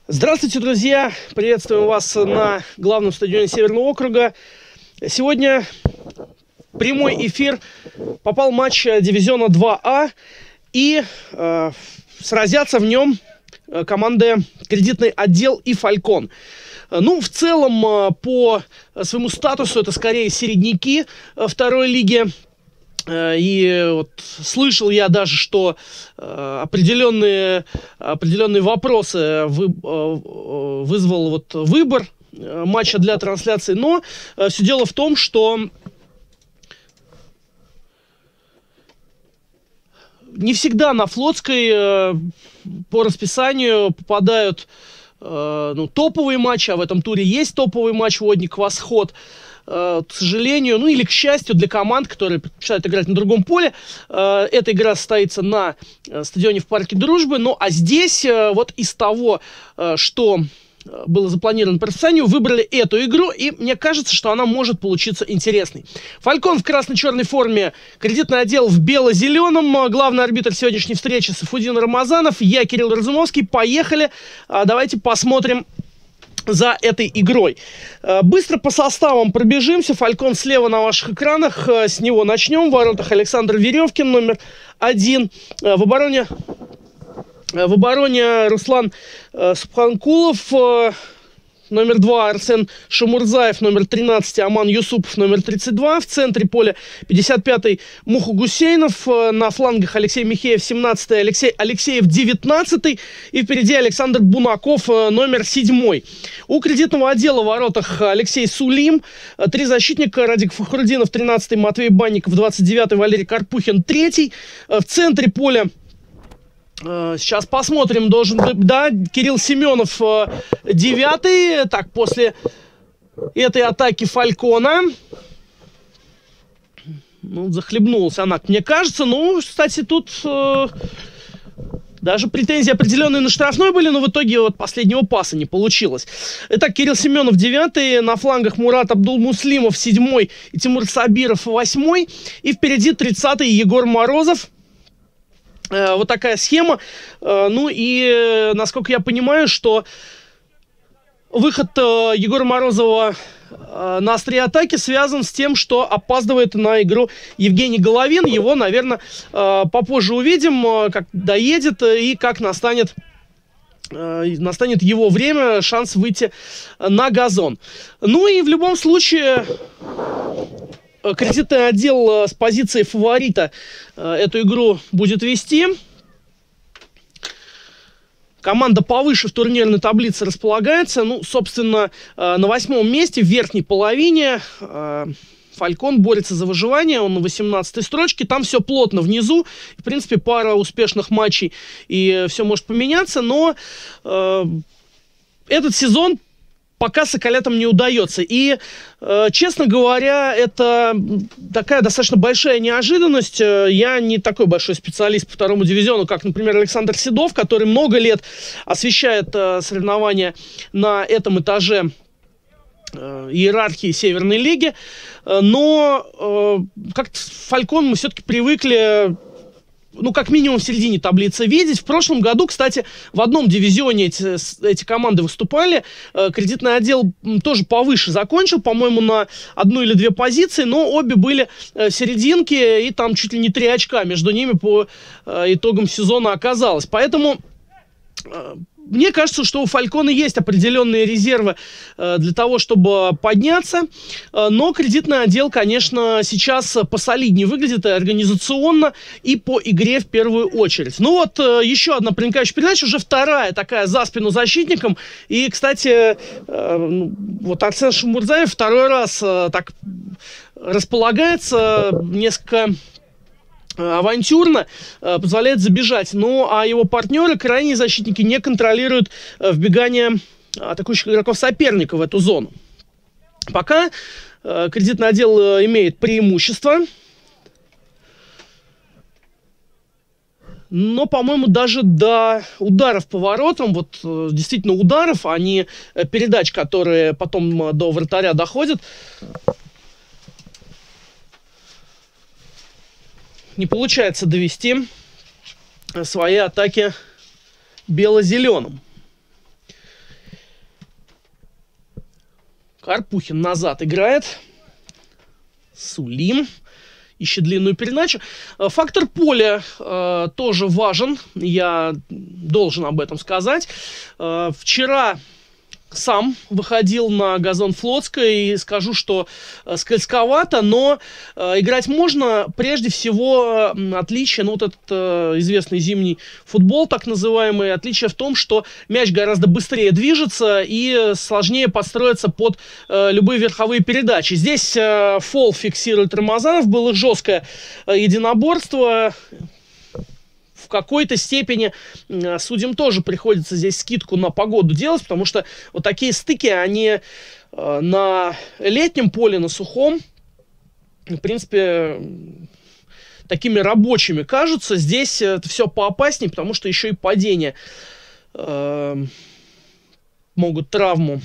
Здравствуйте, друзья! Приветствуем вас на главном стадионе Северного округа. Сегодня прямой эфир. Попал матч дивизиона 2А. И сразятся в нем команды «Кредитный отдел» и «Фалькон». Ну, в целом, по своему статусу это скорее середняки второй лиги. И вот слышал я даже, что определенные вопросы вызвал вот выбор матча для трансляции. Но все дело в том, что не всегда на Флотской по расписанию попадают топовые матчи, а в этом туре есть топовый матч «Водник-Восход». К сожалению, или к счастью для команд, которые предпочитают играть на другом поле, эта игра состоится на стадионе в Парке Дружбы. Ну, а здесь вот из того, что было запланировано по расписанию, выбрали эту игру, и мне кажется, что она может получиться интересной. «Фалькон» в красно-черной форме, «Кредитный отдел» в бело-зеленом. Главный арбитр сегодняшней встречи Сафудин Рамазанов, я Кирилл Разумовский. Поехали, давайте посмотрим за этой игрой. Быстро по составам пробежимся. «Фалькон» слева на ваших экранах. С него начнем. В воротах Александр Веревкин, номер 1. В обороне Руслан Субханкулов, номер 2, Арсен Шамурзаев, номер 13, Аман Юсупов, номер 32. В центре поля 55-й Муху Гусейнов. На флангах Алексей Михеев, 17-й, Алексей Алексеев, 19-й. И впереди Александр Бунаков, номер 7. У «Кредитного отдела» в воротах Алексей Сулим. 3 защитника: Радик Фахрудинов, 13-й, Матвей Банников, 29-й, Валерий Карпухин, 3-й. В центре поля сейчас посмотрим, должен быть, да, Кирилл Семенов, 9-й. Так, после этой атаки «Фалькона», захлебнулась она, мне кажется. Кстати, тут даже претензии определенные на штрафной были, но в итоге вот последнего паса не получилось. Итак, Кирилл Семенов, 9-й, на флангах Мурат Абдулмуслимов, 7-й, и Тимур Сабиров, 8-й. И впереди 30-й Егор Морозов. Вот такая схема. И, насколько я понимаю, что выход Егора Морозова на острие атаки связан с тем, что опаздывает на игру Евгений Головин. Его, наверное, попозже увидим, как доедет и как настанет его время, шанс выйти на газон. И в любом случае «Кредитный отдел» с позиции фаворита эту игру будет вести. Команда повыше в турнирной таблице располагается. Собственно, на 8-м месте, в верхней половине. «Фалькон» борется за выживание, он на 18-й строчке. Там все плотно внизу. В принципе, пара успешных матчей, и все может поменяться. Но этот сезон пока соколятам не удается. И, честно говоря, это такая достаточно большая неожиданность. Я не такой большой специалист по второму дивизиону, как, например, Александр Седов, который много лет освещает соревнования на этом этаже иерархии Северной лиги. Но как-то «Фалькон» мы все-таки привыкли, как минимум в середине таблицы видеть. В прошлом году, кстати, в одном дивизионе эти команды выступали. «Кредитный отдел» тоже повыше закончил, по-моему, на 1 или 2 позиции, но обе были в серединке, и там чуть ли не 3 очка между ними по итогам сезона оказалось. Поэтому мне кажется, что у «Фалькона» есть определенные резервы для того, чтобы подняться. Но «Кредитный отдел», конечно, сейчас посолиднее выглядит и организационно, и по игре в первую очередь. Еще одна проникающая передача, уже вторая такая за спину защитникам. И, кстати, Арсен Шамурзаев второй раз так располагается, несколько авантюрно, позволяет забежать. А его партнеры, крайние защитники, не контролируют вбегание атакующих игроков соперника в эту зону. Пока «Кредитный отдел» имеет преимущество. Но, по-моему, даже до ударов по воротам, действительно ударов, а не передач, которые потом до вратаря доходят, не получается довести свои атаки бело-зеленым. Карпухин назад играет. Сулим ищет длинную передачу. Фактор поля тоже важен. Я должен об этом сказать. Вчера сам выходил на газон Флотской и скажу, что скользковато, но играть можно. Прежде всего, отличие, ну вот этот известный зимний футбол, так называемый, отличие в том, что мяч гораздо быстрее движется и сложнее подстроиться под любые верховые передачи. Здесь фол фиксирует Рамазанов, было жесткое единоборство. В какой-то степени судьям тоже приходится здесь скидку на погоду делать, потому что вот такие стыки, они на летнем поле, на сухом, в принципе, такими рабочими кажутся. Здесь это все поопаснее, потому что еще и падения могут к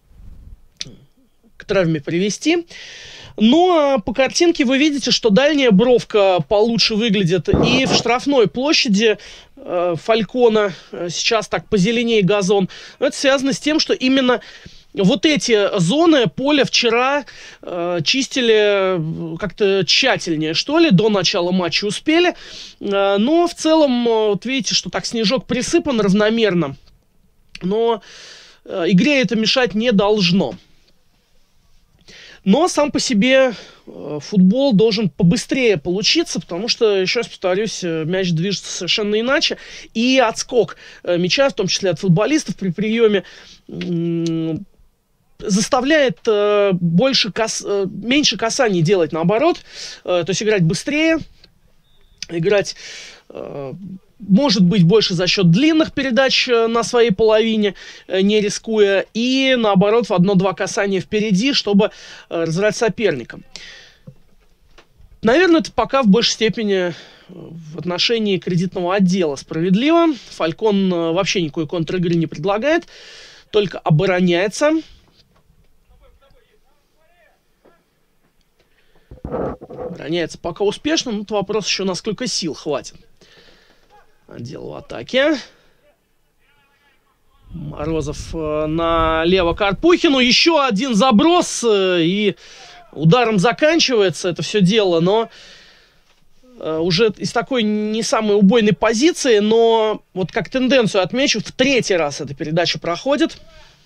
травме привести. Но по картинке вы видите, что дальняя бровка получше выглядит. И в штрафной площади Фалькона сейчас так позеленее газон. Но это связано с тем, что именно вот эти зоны поля вчера чистили как-то тщательнее, что ли, до начала матча успели. Но в целом, вот видите, что так снежок присыпан равномерно. Но игре это мешать не должно. Но сам по себе футбол должен побыстрее получиться, потому что, еще раз повторюсь, мяч движется совершенно иначе. И отскок мяча, в том числе от футболистов при приеме, заставляет меньше касаний делать наоборот. То есть играть быстрее, играть... может быть, больше за счет длинных передач на своей половине, не рискуя, и, наоборот, в одно-два касания впереди, чтобы разыграть соперника. Наверное, это пока в большей степени в отношении кредитного отдела справедливо. Фалькон вообще никакой контр-игры не предлагает, только обороняется. Обороняется пока успешно, но это вопрос еще, насколько сил хватит. Отдел в атаке. Морозов налево Карпухину. Еще один заброс. И ударом заканчивается это все дело. Но уже из такой не самой убойной позиции. Но вот как тенденцию отмечу, в третий раз эта передача проходит.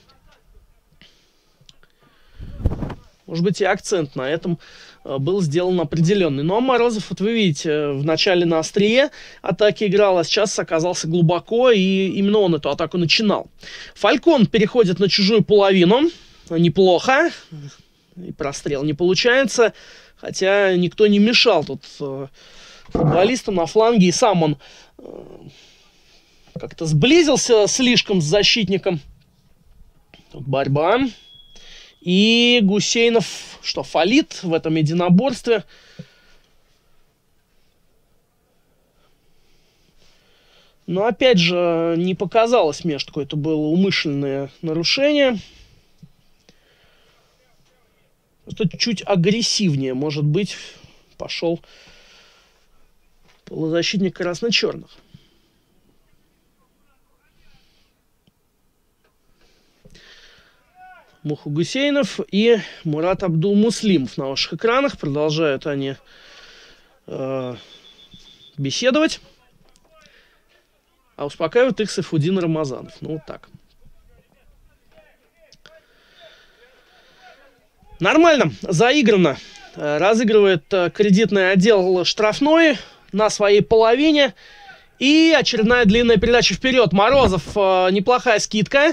Может быть, и акцент на этом был сделан определенный. Ну, а Морозов, вот вы видите, вначале на острие атаки играл, а сейчас оказался глубоко, и именно он эту атаку начинал. Фалькон переходит на чужую половину. Неплохо. И прострел не получается. Хотя никто не мешал тут футболисту на фланге. И сам он как-то сблизился слишком с защитником. Тут борьба. И Гусейнов, что, фалит в этом единоборстве. Но, опять же, не показалось мне, что это было умышленное нарушение. Просто чуть агрессивнее, может быть, пошел полузащитник красно-черных. Муху Гусейнов и Мурат Абдулмуслимов на ваших экранах. Продолжают они беседовать. А успокаивает их Сайфудин Рамазанов. Ну, вот так. Нормально, заиграно. Разыгрывает кредитный отдел штрафной на своей половине. И очередная длинная передача вперед. Морозов, неплохая скидка.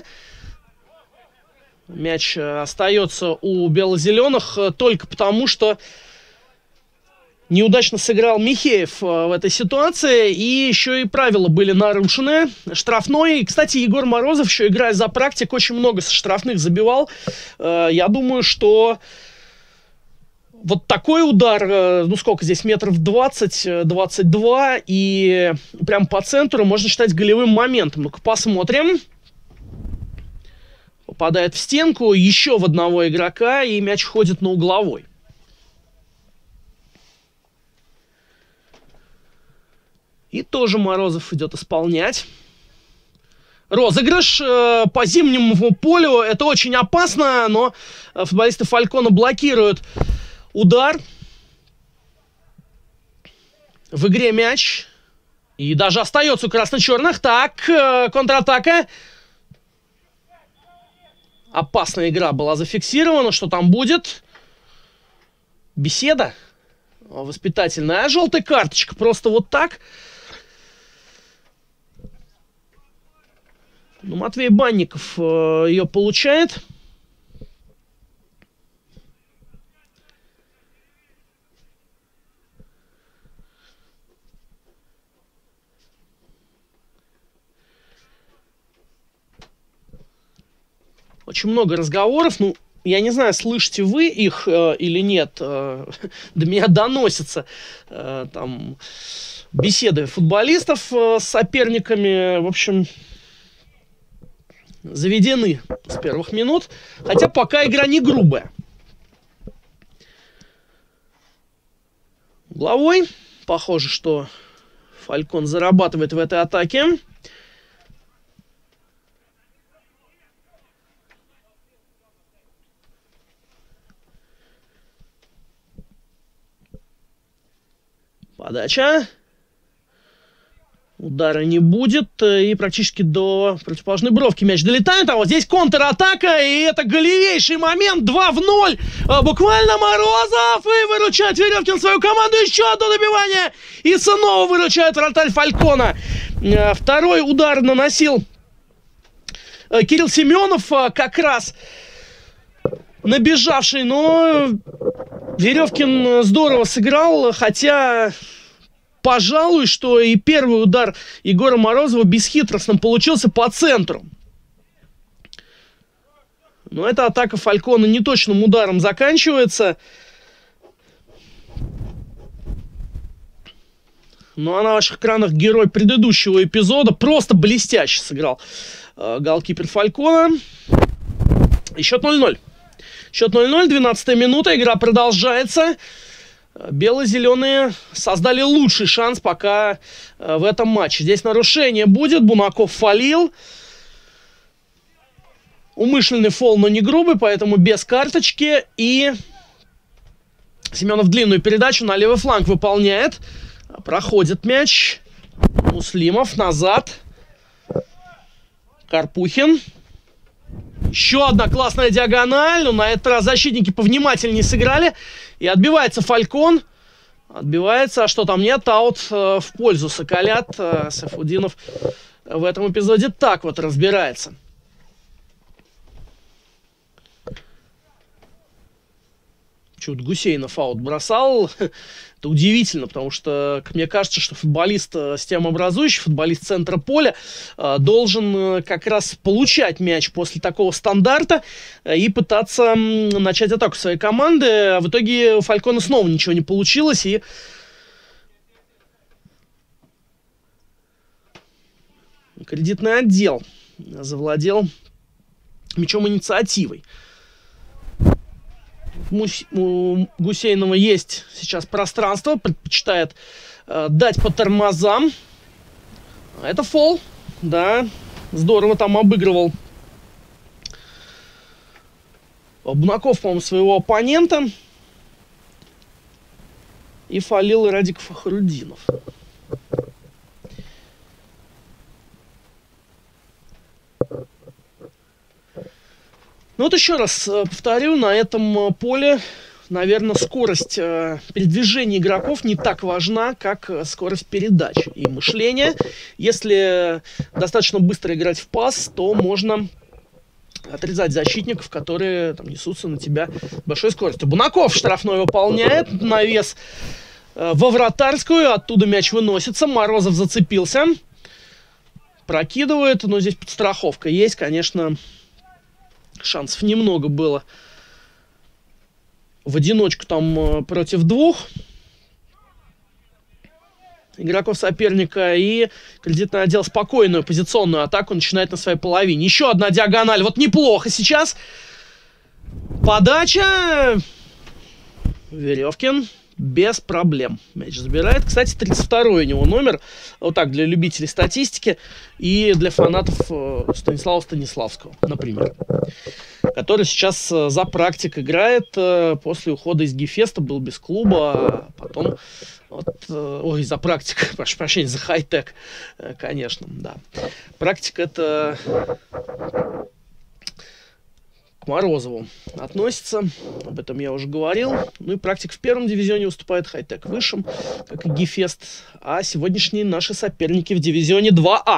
Мяч остается у бело-зеленых только потому, что неудачно сыграл Михеев в этой ситуации. И еще и правила были нарушены. Штрафной. И, кстати, Егор Морозов, еще играя за практик, очень много со штрафных забивал. Я думаю, что вот такой удар, ну сколько здесь, метров 20-22, и прям по центру можно считать голевым моментом. Ну-ка посмотрим. Попадает в стенку, еще в одного игрока, и мяч входит на угловой. И тоже Морозов идет исполнять. розыгрыш по зимнему полю. Это очень опасно, но футболисты Фалькона блокируют удар. В игре мяч. И даже остается у красно-черных. Так, контратака. Опасная игра была зафиксирована. Что там будет? Беседа воспитательная. А желтая карточка просто вот так. Ну, Матвей Банников ее получает. Очень много разговоров. Ну, я не знаю, слышите вы их или нет. До меня доносятся там беседы футболистов с соперниками. В общем, заведены с первых минут. Хотя пока игра не грубая. Угловой. Похоже, что Фалькон зарабатывает в этой атаке. Подача. Удара не будет. И практически до противоположной бровки мяч долетает. А вот здесь контратака. И это голевейший момент. 2-0. Буквально Морозов. И выручает Веревкин свою команду. Еще одно добивание. И снова выручает вратарь Фалькона. Второй удар наносил Кирилл Семенов. Как раз набежавший. Но Веревкин здорово сыграл. Хотя... Пожалуй, что и первый удар Егора Морозова бесхитростным получился по центру. Но эта атака Фалькона неточным ударом заканчивается. Ну а на ваших экранах герой предыдущего эпизода. Просто блестяще сыграл голкипер Фалькона. И счет 0-0. Счет 0-0, 12-я минута, игра продолжается. Бело-зеленые создали лучший шанс пока в этом матче. Здесь нарушение будет. Бунаков фолил. Умышленный фол, но не грубый, поэтому без карточки. И Семенов длинную передачу на левый фланг выполняет. Проходит мяч. Муслимов назад. Карпухин. Еще одна классная диагональ. Но на этот раз защитники повнимательнее сыграли. И отбивается Фалькон. Отбивается. А что там нет? Аут в пользу Соколят. Сайфудинов в этом эпизоде так вот разбирается. Чуть Гусейнов аут бросал. Это удивительно, потому что, мне кажется, что футболист системообразующий, футболист центра поля должен как раз получать мяч после такого стандарта и пытаться начать атаку своей команды. А в итоге у Фалькона снова ничего не получилось. И кредитный отдел завладел мячом инициативой. У Гусейнова есть сейчас пространство, предпочитает дать по тормозам. Это фол, да, здорово там обыгрывал Бунаков, по-моему, своего оппонента. И фолил Радик Фахрудинов. Ну вот еще раз повторю, на этом поле, наверное, скорость передвижения игроков не так важна, как скорость передач и мышления. Если достаточно быстро играть в пас, то можно отрезать защитников, которые там несутся на тебя большой скоростью. Бунаков штрафной выполняет, навес во вратарскую, оттуда мяч выносится, Морозов зацепился, прокидывает, но здесь подстраховка есть, конечно. Шансов немного было в одиночку там против двух игроков соперника. И кредитный отдел спокойную позиционную атаку начинает на своей половине. Еще одна диагональ. Вот неплохо сейчас. Подача. Веревкин без проблем. Мяч забирает. Кстати, 32-й у него номер. Вот так, для любителей статистики и для фанатов Станислава Станиславского, например. Который сейчас за практик играет после ухода из Гефеста, был без клуба, а потом... Вот, ой, за практик, прошу прощения, за хай-тек, конечно, да. Практика это к Морозову относится, об этом я уже говорил. Ну и практик в первом дивизионе выступает, хай-тек в высшем, как и Гефест. А сегодняшние наши соперники в дивизионе 2А.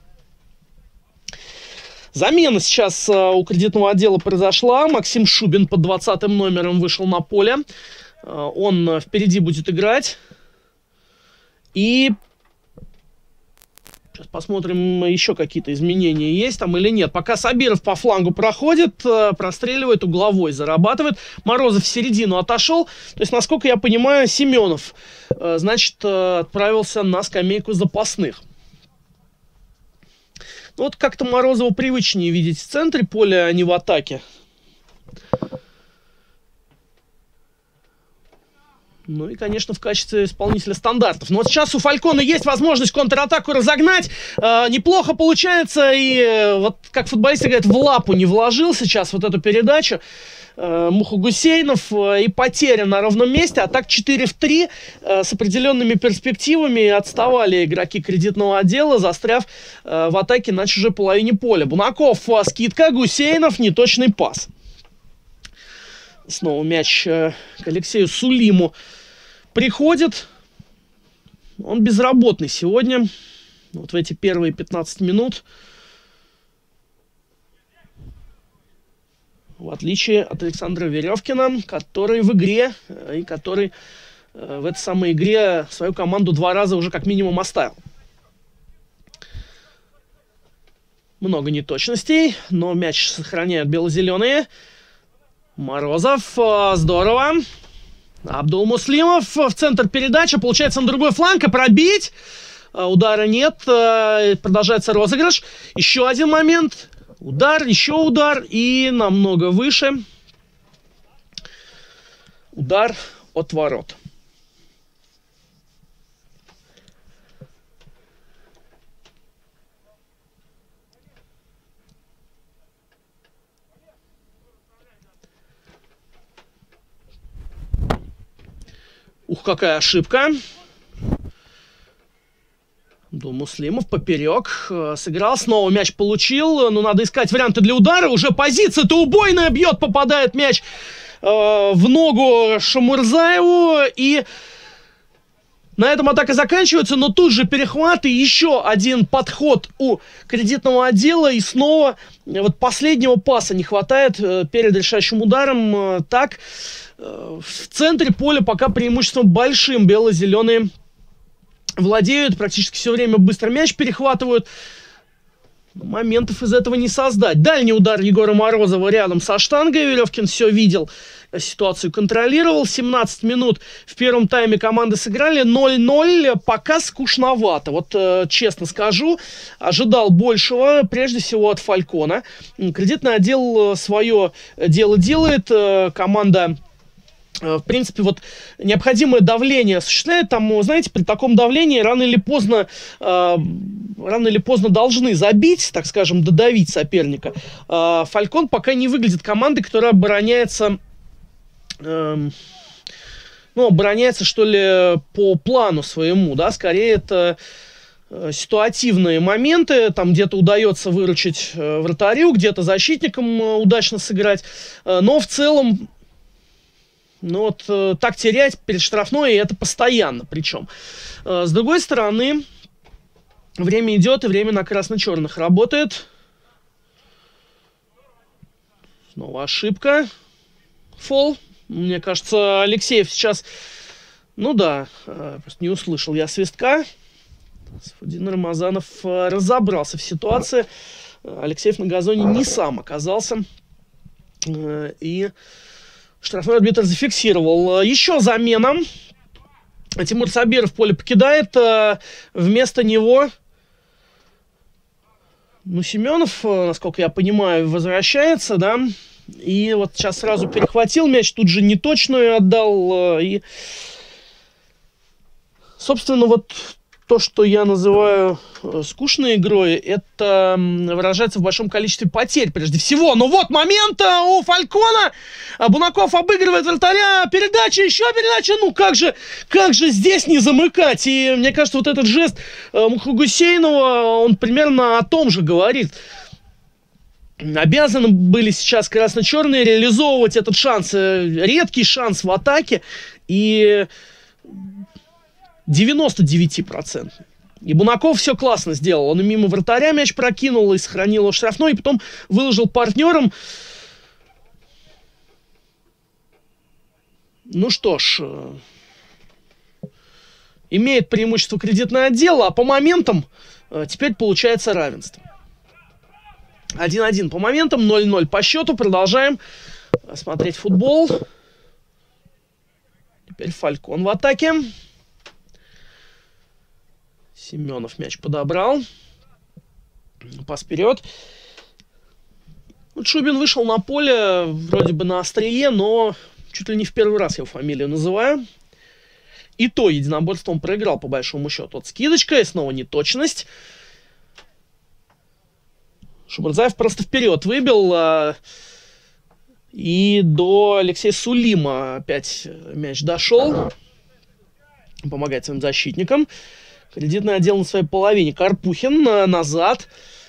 Замена сейчас у кредитного отдела произошла. Максим Шубин под 20-м номером вышел на поле. Он впереди будет играть. И сейчас посмотрим, еще какие-то изменения есть там или нет. Пока Сабиров по флангу проходит, простреливает, угловой зарабатывает. Морозов в середину отошел. То есть, насколько я понимаю, Семенов, значит, отправился на скамейку запасных. Ну, вот как-то Морозову привычнее видеть в центре поля, а не в атаке. Ну и, конечно, в качестве исполнителя стандартов. Но вот сейчас у Фалькона есть возможность контратаку разогнать. Неплохо получается. И вот как футболисты говорят, в лапу не вложил сейчас вот эту передачу. Муха Гусейнов. И потеря на ровном месте. А так 4 в 3 с определенными перспективами. Отставали игроки кредитного отдела, застряв в атаке на чужой половине поля. Бунаков, скидка. Гусейнов, неточный пас. Снова мяч к Алексею Сулиму приходит. Он безработный сегодня. Вот в эти первые 15 минут. В отличие от Александра Веревкина, который в игре, и который в этой самой игре свою команду 2 раза уже как минимум оставил. Много неточностей, но мяч сохраняют бело-зеленые. Морозов, здорово. Абдулмуслимов в центр передачи. Получается на другой фланг и пробить. Удара нет. Продолжается розыгрыш. Еще один момент. Удар, еще удар. И намного выше. Удар от ворот. Ух, какая ошибка. Муслимов поперек. Сыграл, снова мяч получил. Но надо искать варианты для удара. Уже позиция-то убойная, бьет, попадает мяч в ногу Шамурзаеву. И на этом атака заканчивается. Но тут же перехват и еще один подход у кредитного отдела. И снова вот последнего паса не хватает перед решающим ударом. Так, в центре поля пока преимуществом большим бело-зеленые владеют. Практически все время быстро мяч перехватывают. Моментов из этого не создать. Дальний удар Егора Морозова рядом со штангой. Веревкин все видел, ситуацию контролировал. 17 минут в первом тайме команды сыграли. 0-0. Пока скучновато. Вот честно скажу, ожидал большего. Прежде всего от Фалькона. Кредитный отдел свое дело делает. Команда... В принципе, вот необходимое давление осуществляет. Там, знаете, при таком давлении рано или поздно должны забить, так скажем, додавить соперника. Фалькон пока не выглядит командой, которая обороняется, обороняется, что ли, по плану своему, да, скорее это ситуативные моменты, там где-то удается выручить вратарю, где-то защитникам удачно сыграть, но в целом так терять перед штрафной, и это постоянно причем. С другой стороны, время идет, и время на красно-черных работает. Снова ошибка. Фол. Мне кажется, Алексеев сейчас... просто не услышал я свистка. Сафудин Рамазанов разобрался в ситуации. Алексеев на газоне не сам оказался. И... штрафной арбитр зафиксировал. Еще замена. Тимур Сабиров поле покидает. Вместо него Семенов, насколько я понимаю, возвращается, да. И вот сейчас сразу перехватил мяч, тут же неточную отдал. И Собственно, вот то, что я называю скучной игрой, это выражается в большом количестве потерь, прежде всего. Но вот момент у Фалькона. Бунаков обыгрывает вратаря. Передача, еще передача. Ну, как же здесь не замыкать? И мне кажется, вот этот жест Гусейнова, он примерно о том же говорит. Обязаны были сейчас красно-черные реализовывать этот шанс. Редкий шанс в атаке. И 99%. И Бунаков все классно сделал. Он и мимо вратаря мяч прокинул, и сохранил его в штрафной, и потом выложил партнерам. Ну что ж, имеет преимущество кредитное отдел, а по моментам теперь получается равенство. 1-1 по моментам, 0-0 по счету. Продолжаем смотреть футбол. Теперь Фалькон в атаке. Семенов мяч подобрал. Пас вперед. Вот Шубин вышел на поле, вроде бы на острие, но чуть ли не в первый раз его фамилию называю. И то единоборство он проиграл по большому счету. Вот скидочка и снова неточность. Шубарзаев просто вперед выбил. И до Алексея Сулима опять мяч дошел. Помогает своим защитникам. Кредитный отдел на своей половине. Карпухин назад.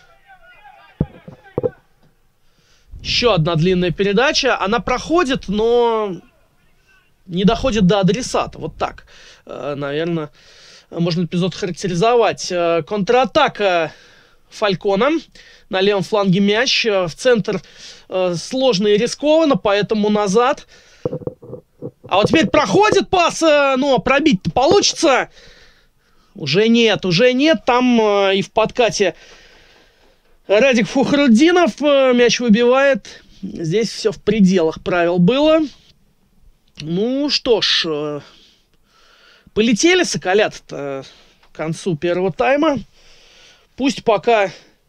Еще одна длинная передача. Она проходит, но не доходит до адресата. Вот так, наверное, можно эпизод характеризовать. Контратака Фалькона. На левом фланге мяч. В центр сложно и рискованно, поэтому назад. А вот теперь проходит пас, но пробить-то получится. Уже нет. Там и в подкате Радик Фухруддинов мяч выбивает. Здесь все в пределах правил было. Ну что ж, полетели соколята-то к концу первого тайма. Пусть пока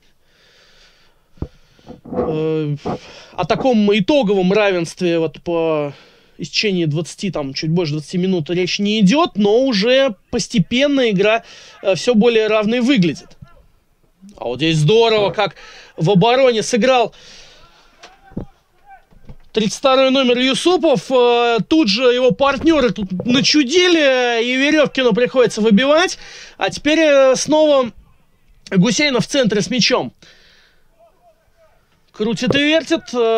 о таком итоговом равенстве вот по истечении 20, там, чуть больше 20 минут речь не идет, но уже постепенно игра все более равной выглядит. А вот здесь здорово, как в обороне сыграл 32-й номер Юсупов. Тут же его партнеры тут начудили, и Веревкину приходится выбивать. А теперь снова Гусейнов в центре с мячом. Крутит и вертит.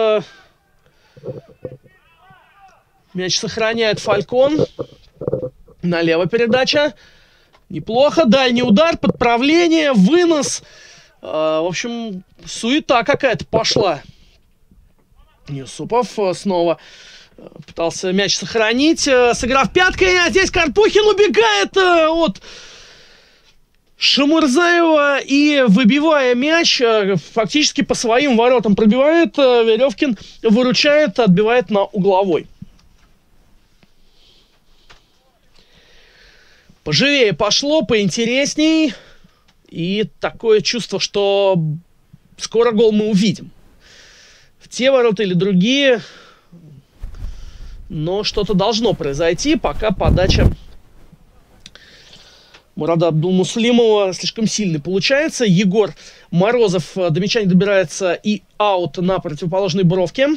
Мяч сохраняет Фалькон. Налево передача. Неплохо. Дальний удар, подправление, вынос. В общем, суета какая-то пошла. Юсупов снова пытался мяч сохранить. Сыграв пяткой, а здесь Карпухин убегает от Шамурзаева и, выбивая мяч, фактически по своим воротам пробивает. Веревкин выручает, отбивает на угловой. Поживее пошло, поинтересней. И такое чувство, что скоро гол мы увидим. В те ворота или другие. Но что-то должно произойти, пока подача Мурада Абдулмуслимова слишком сильной получается. Егор Морозов до мяча не добирается и аут на противоположной бровке.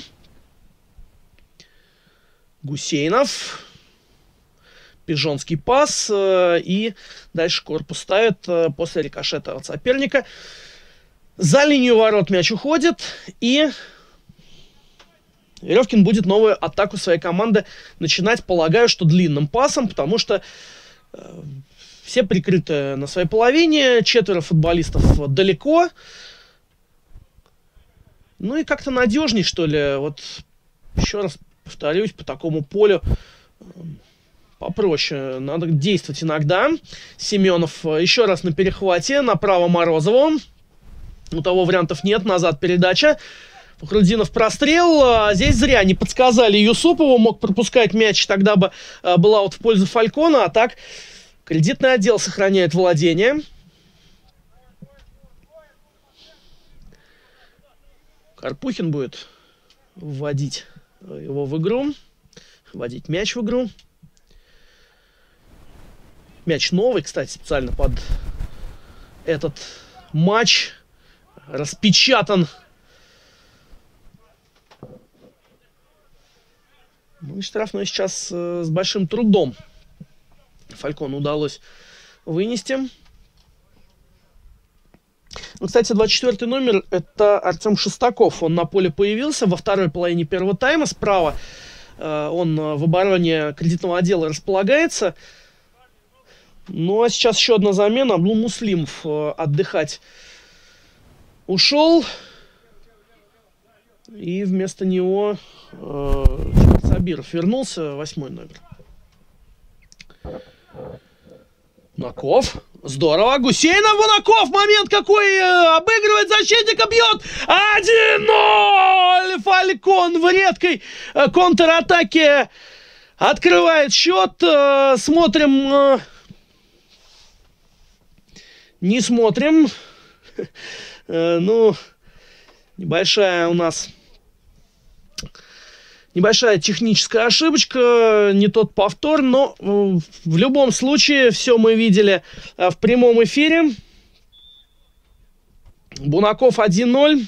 Гусейнов. Пижонский пас. И дальше корпус ставит после рикошета от соперника. За линию ворот мяч уходит. И Веревкин будет новую атаку своей команды начинать, полагаю, что длинным пасом, потому что все прикрыты на своей половине, 4 футболистов далеко. Ну и как-то надежней, что ли. Вот еще раз повторюсь, по такому полю попроще. Надо действовать иногда. Семенов еще раз на перехвате, направо Морозову. У того вариантов нет, назад передача. Фухруддинов прострел. Здесь зря не подсказали Юсупову. Мог пропускать мяч, тогда бы была вот в пользу Фалькона. А так кредитный отдел сохраняет владение. Карпухин будет вводить его в игру. Вводить мяч в игру. Мяч новый, кстати, специально под этот матч. Распечатан. Ну и штрафной сейчас с большим трудом Фалькону удалось вынести. Ну, кстати, 24-й номер — это Артем Шестаков. Он на поле появился во второй половине первого тайма. Справа он в обороне кредитного отдела располагается. Ну, а сейчас еще одна замена. Абдул Муслимов отдыхать ушел. И вместо него Сабиров вернулся, 8-й номер. Бунаков. Здорово. Гусейнов, Бунаков. Момент какой. Обыгрывает защитника, бьет. 1-0. Фалькон в редкой контратаке открывает счет. Смотрим. Не смотрим. Ну, небольшая техническая ошибочка, не тот повтор, но в любом случае все мы видели в прямом эфире. Бунаков 1-0.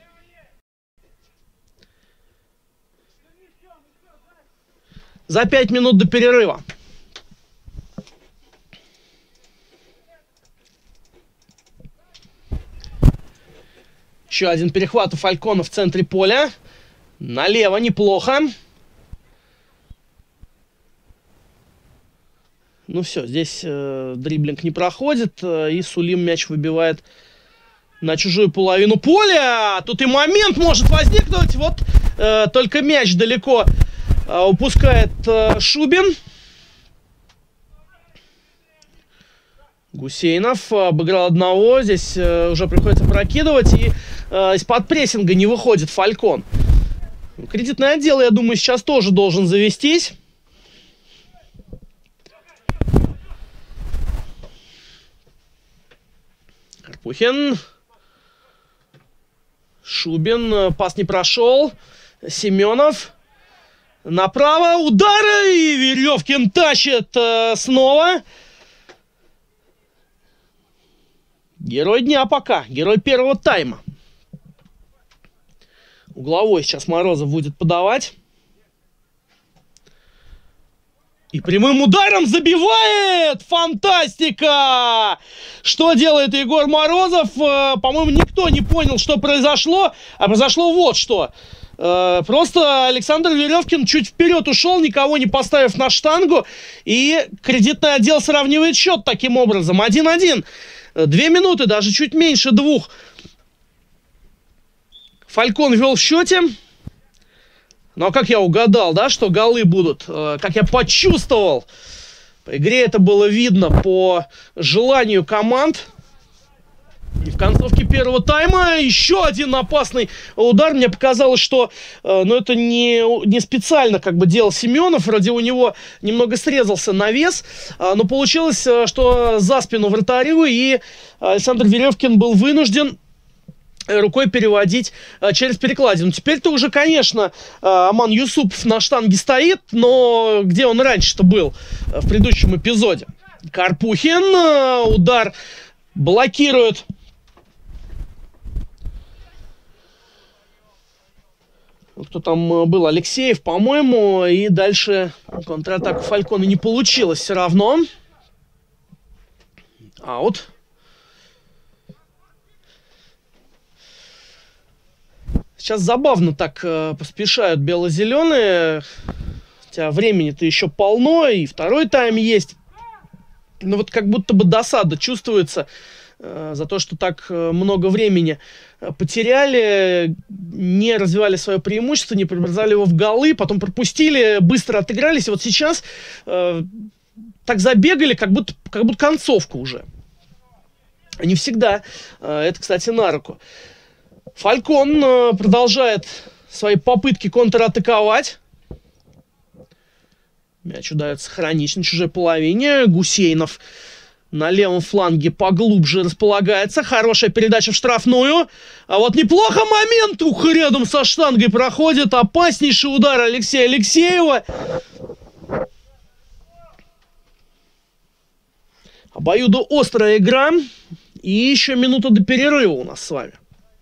За 5 минут до перерыва. Еще один перехват у Фалькона в центре поля. Налево неплохо. Ну все, здесь дриблинг не проходит. И Сулим мяч выбивает на чужую половину поля. Тут и момент может возникнуть. Вот только мяч далеко упускает Шубин. Гусейнов обыграл одного. Здесь уже приходится прокидывать. И из-под прессинга не выходит Фалькон. Кредитный отдел, я думаю, сейчас тоже должен завестись. Карпухин. Шубин. Пас не прошел. Семенов. Направо. Удары. И Веревкин тащит снова. Герой дня пока. Герой первого тайма. Угловой сейчас Морозов будет подавать. И прямым ударом забивает! Фантастика! Что делает Егор Морозов? По-моему, никто не понял, что произошло. А произошло вот что. Просто Александр Веревкин чуть вперед ушел, никого не поставив на штангу. И кредитный отдел сравнивает счет таким образом. 1-1. 2 минуты, даже чуть меньше 2. Фалькон вел в счете. Ну, а как я угадал, да, что голы будут? Как я почувствовал. По игре это было видно по желанию команд. И в концовке первого тайма еще один опасный удар. Мне показалось, что это не специально как бы делал Семенов. Вроде у него немного срезался навес. Но получилось, что за спину вратарю. И Александр Веревкин был вынужден рукой переводить через перекладину. Теперь-то уже, конечно, Аман Юсупов на штанге стоит, но где он раньше-то был в предыдущем эпизоде? Карпухин, удар блокирует. Кто там был? Алексеев, по-моему. И дальше контратака Фалькона не получилось все равно. Аут. Сейчас забавно так поспешают бело-зеленые. Хотя времени-то еще полно, и второй тайм есть. Но вот как будто бы досада чувствуется за то, что так много времени потеряли, не развивали свое преимущество, не преобразовали его в голы, потом пропустили, быстро отыгрались. И вот сейчас так забегали, как будто концовка уже. Не всегда. Это, кстати, на руку. Фалькон продолжает свои попытки контратаковать. Мяч удается сохранить на чужой половине. Гусейнов на левом фланге поглубже располагается. Хорошая передача в штрафную. А вот неплохо момент. Ух, рядом со штангой проходит. Опаснейший удар Алексея Алексеева. Обоюдоострая игра. И еще минута до перерыва у нас с вами.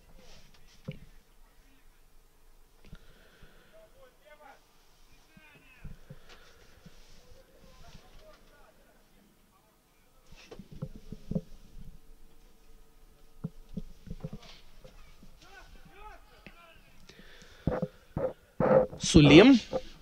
Сулим.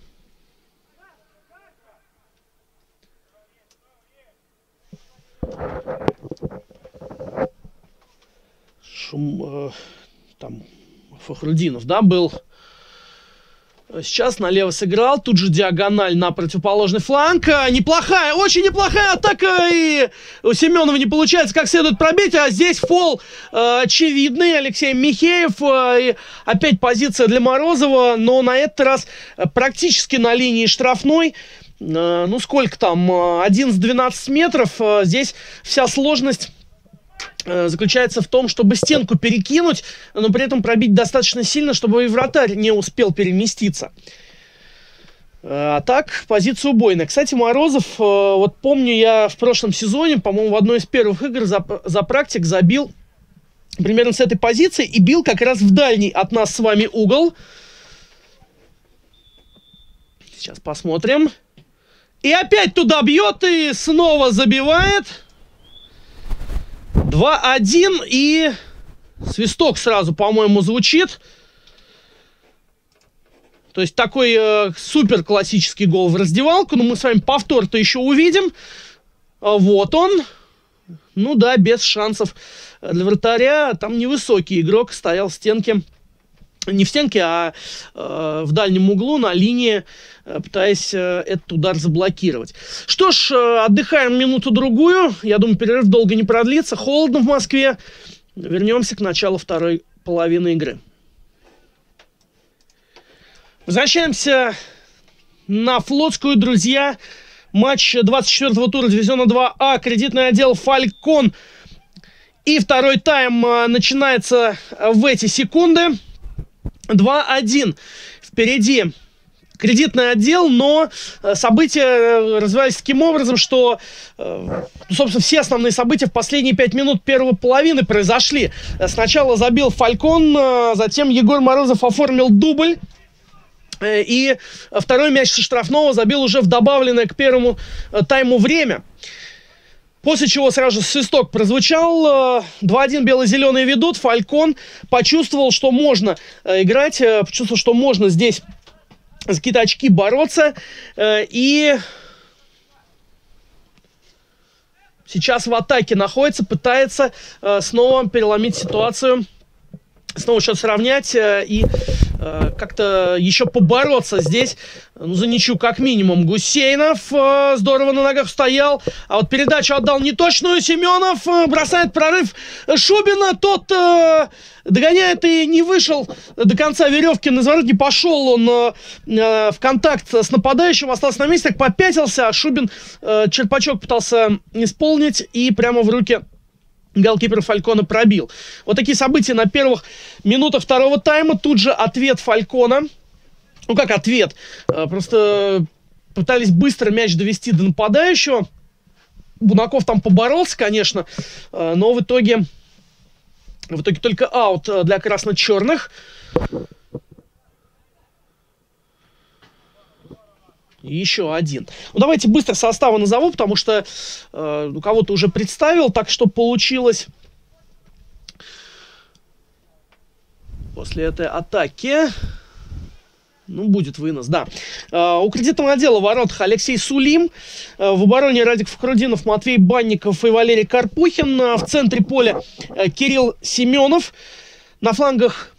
Там Фахрудинов, да, был. Сейчас налево сыграл. Тут же диагональ на противоположный фланг. Неплохая, очень неплохая атака. И у Семенова не получается как следует пробить. А здесь фол очевидный. Алексей Михеев. И опять позиция для Морозова. Но на этот раз практически на линии штрафной. Ну, сколько там? 11-12 метров. Здесь вся сложность заключается в том, чтобы стенку перекинуть, но при этом пробить достаточно сильно, чтобы и вратарь не успел переместиться. А так, позиция убойная. Кстати, Морозов, вот помню, я в прошлом сезоне, по-моему, в одной из первых игр за практик забил примерно с этой позиции и бил как раз в дальний от нас с вами угол. Сейчас посмотрим. И опять туда бьет и снова забивает. 2-1, и свисток сразу, по-моему, звучит. То есть такой супер классический гол в раздевалку. Но мы с вами повтор-то еще увидим. Вот он. Ну да, без шансов для вратаря. Там невысокий игрок стоял в стенке. Не в стенке, а в дальнем углу на линии, пытаясь этот удар заблокировать. Что ж, отдыхаем минуту-другую. Я думаю, перерыв долго не продлится. Холодно в Москве. Вернемся к началу второй половины игры. Возвращаемся на Флотскую, друзья. Матч 24-го тура дивизиона 2А. Кредитный отдел «Фалькон». И второй тайм начинается в эти секунды. 2-1. Впереди кредитный отдел, но события развивались таким образом, что, собственно, все основные события в последние 5 минут первой половины произошли. Сначала забил Фалькон, затем Егор Морозов оформил дубль. И второй мяч со штрафного забил уже в добавленное к первому тайму время. После чего сразу же свисток прозвучал. 2-1 бело-зеленые ведут. Фалькон почувствовал, что можно играть. Почувствовал, что можно здесь за какие-то очки бороться. И сейчас в атаке находится. Пытается снова переломить ситуацию. Снова счет сравнять и как-то еще побороться здесь. Ну, за ничью как минимум. Гусейнов здорово на ногах стоял. А вот передачу отдал неточную. Семенов бросает прорыв Шубина. Тот догоняет и не вышел до конца веревки. На изворот не пошел он в контакт с нападающим. Остался на месте, так попятился. А Шубин черпачок пытался исполнить и прямо в руки голкипер Фалькона пробил. Вот такие события на первых минутах второго тайма. Тут же ответ Фалькона. Ну, как ответ? Просто пытались быстро мяч довести до нападающего. Бунаков там поборолся, конечно. Но в итоге только аут для красно-черных. Еще один. Ну, давайте быстро составы назову, потому что кого-то уже представил, так что получилось после этой атаки. Ну, будет вынос, да. У кредитного отдела в воротах Алексей Сулим. В обороне Радик Фахрудинов, Матвей Банников и Валерий Карпухин. В центре поля Кирилл Семенов. На флангах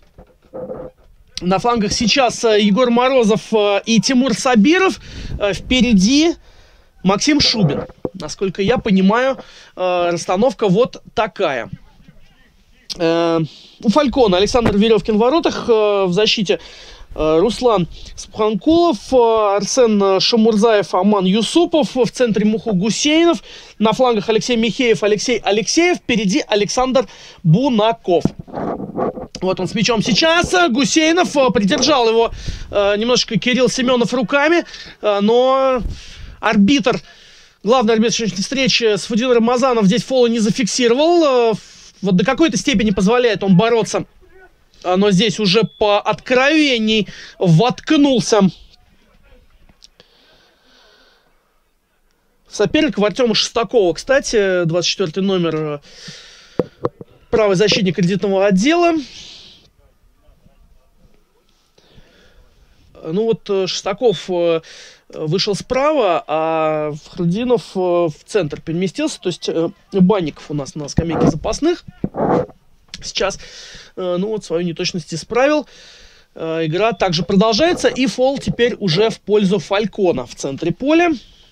сейчас Егор Морозов и Тимур Сабиров. Впереди Максим Шубин. Насколько я понимаю, расстановка вот такая. У Фалькона Александр Веревкин в воротах. В защите Руслан Спханкулов, Арсен Шамурзаев, Аман Юсупов. В центре Муху Гусейнов. На флангах Алексей Михеев, Алексей Алексеев. Впереди Александр Бунаков. Вот он с мячом сейчас. Гусейнов придержал его немножечко Кирилл Семенов руками. Но арбитр главный арбитр сегодняшней встречи Сафутдин Рамазанов здесь фола не зафиксировал. Вот до какой-то степени позволяет он бороться. Но здесь уже по откровенней воткнулся соперник в Артема Шестакова. Кстати, 24-й номер, правый защитник кредитного отдела. Ну вот Шестаков вышел справа, а Фахрудинов в центр переместился. То есть Банников у нас на скамейке запасных сейчас. Ну вот свою неточность исправил. Игра также продолжается. И фол теперь уже в пользу Фалькона в центре поля.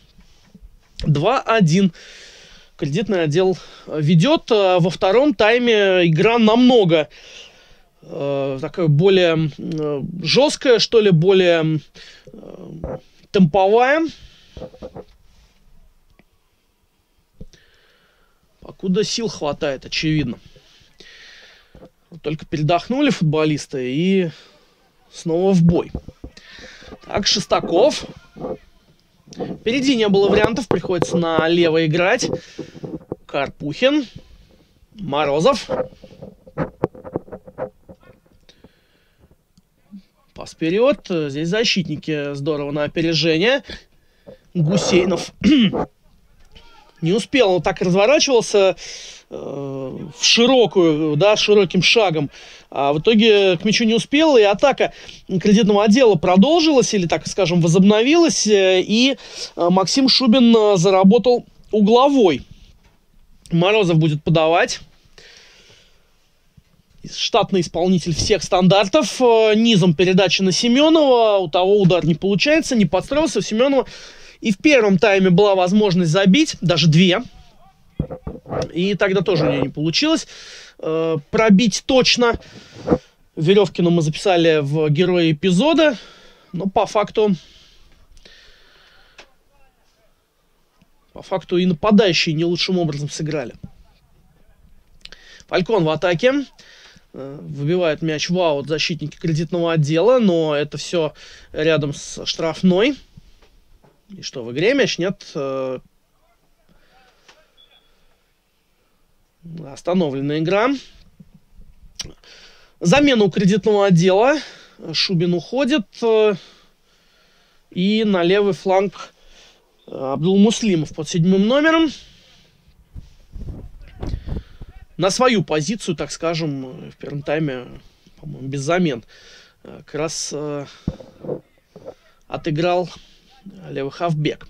2-1. Кредитный отдел ведет. Во втором тайме игра намного такая более жесткая, что ли, более темповая. Покуда сил хватает, очевидно. Только передохнули футболисты и снова в бой. Так, Шестаков. Впереди не было вариантов, приходится налево играть. Карпухин. Морозов. Пас вперед. Здесь защитники здорово на опережение. Гусейнов не успел, он так разворачивался в широкую, да, широким шагом. А в итоге к мячу не успел, и атака кредитного отдела продолжилась, или, так скажем, возобновилась, и Максим Шубин заработал угловой. Морозов будет подавать. Штатный исполнитель всех стандартов. Низом передача на Семенова. У того удар не получается, не подстроился. У Семенова и в первом тайме была возможность забить, даже две. И тогда тоже у нее не получилось пробить точно. Веревкину мы записали в героя эпизода. Но по факту и нападающие не лучшим образом сыграли. Фалькон в атаке. Выбивает мяч в аут защитники кредитного отдела. Но это все рядом с штрафной. И что, в игре мяч? Нет. Остановлена игра. Замена у кредитного отдела. Шубин уходит. И на левый фланг Абдулмуслимов под 7-м номером. На свою позицию, так скажем, в первом тайме, по-моему, без замен. Как раз отыграл левый хавбек.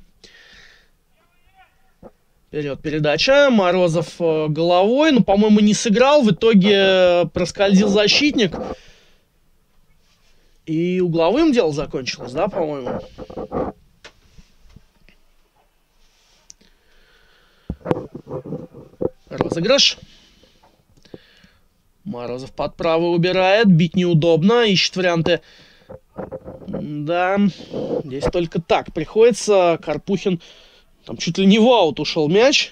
Вперед передача. Морозов головой. Ну, по-моему, не сыграл. В итоге проскользил защитник. И угловым дело закончилось, да, по-моему? Розыгрыш. Морозов под правый убирает. Бить неудобно. Ищет варианты. Да, здесь только так приходится. Карпухин, там чуть ли не в аут ушел мяч.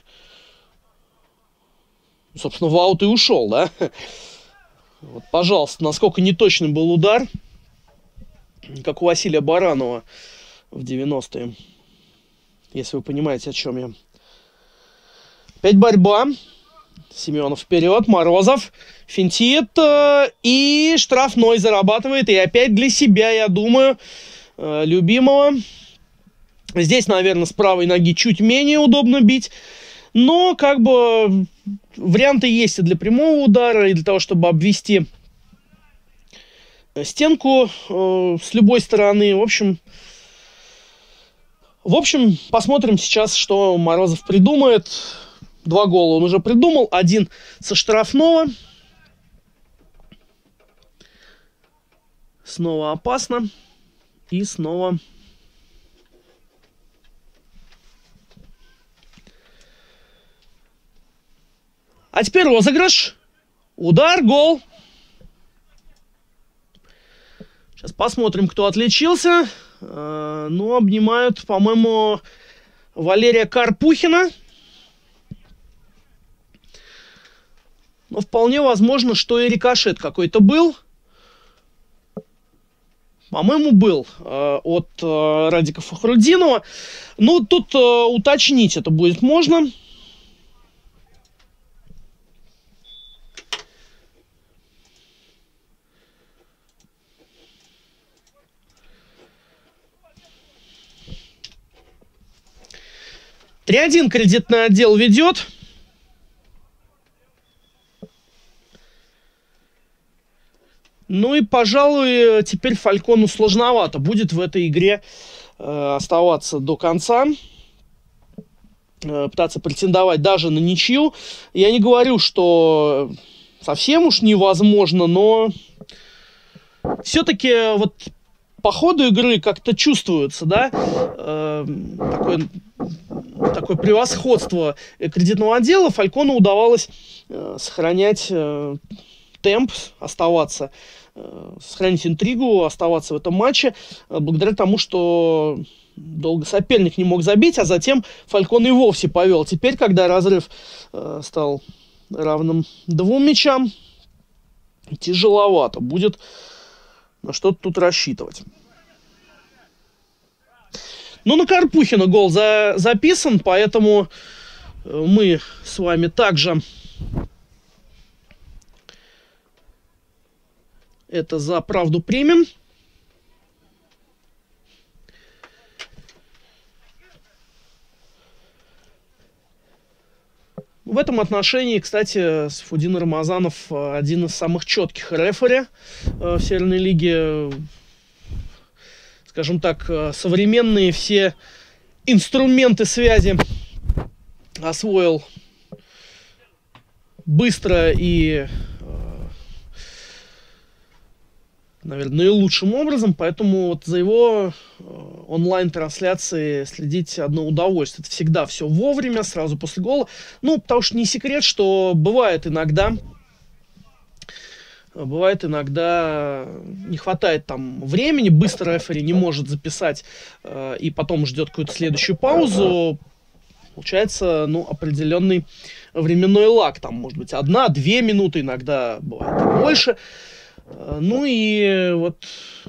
Собственно, в аут и ушел, да? Вот, пожалуйста, насколько неточным был удар. Как у Василия Баранова в 90-е. Если вы понимаете, о чем я. Опять борьба. Семенов вперед, Морозов финтит и штрафной зарабатывает. И опять для себя, я думаю, любимого. Здесь, наверное, с правой ноги чуть менее удобно бить. Но, как бы, варианты есть и для прямого удара, и для того, чтобы обвести стенку с любой стороны. В общем, посмотрим сейчас, что Морозов придумает. 2 гола он уже придумал. 1 со штрафного. Снова опасно. И снова... А теперь розыгрыш. Удар, гол. Сейчас посмотрим, кто отличился. Ну, обнимают, по-моему, Валерия Карпухина. Но вполне возможно, что и рикошет какой-то был. По-моему, был от Радика Фахруддинова. Ну, тут уточнить это будет можно. Три-1 кредитный отдел ведет. Ну и, пожалуй, теперь Фалькону сложновато будет в этой игре оставаться до конца. Пытаться претендовать даже на ничью. Я не говорю, что совсем уж невозможно, но все-таки вот по ходу игры как-то чувствуется, да, такое превосходство кредитного отдела. Фалькону удавалось сохранять темп, оставаться, сохранить интригу, оставаться в этом матче, благодаря тому, что долго соперник не мог забить, а затем Фалькон и вовсе повел. Теперь, когда разрыв стал равным 2 мячам, тяжеловато будет на что-то тут рассчитывать. Ну, на Карпухина гол записан, поэтому мы с вами также это за правду примем. В этом отношении, кстати, Сайфуддин Рамазанов один из самых четких рефери в Северной лиге. Скажем так, современные все инструменты связи освоил быстро и, наверное, наилучшим образом. Поэтому вот за его онлайн-трансляции следить одно удовольствие. Это всегда все вовремя, сразу после гола. Ну, потому что не секрет, что бывает иногда не хватает там времени, быстро рефери не может записать и потом ждет какую-то следующую паузу. Получается, ну, определенный временной лаг. Там, может быть, 1-2 минуты, иногда бывает и больше. Ну и вот